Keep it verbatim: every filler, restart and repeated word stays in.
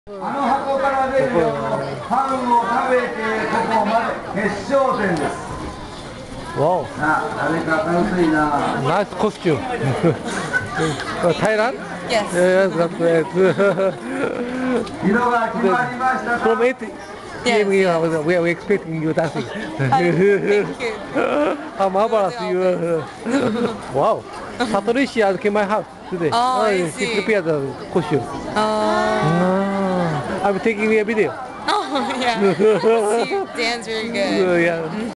あの箱から出るよパンを食べてここまで決勝戦です。 Wow. あ、誰か楽しいな。 Nice costume. Thailand? Yes. Yes, that's great. 色が決まりましたか。 From eight Yes, we are yes. we are expecting you dancing. Thank you. How marvelous you are. Wow. Patricia came my house today. Oh, I she see. prepared the costume. Oh, Ah, I'm taking a video. oh yeah. She dance very good. Yeah.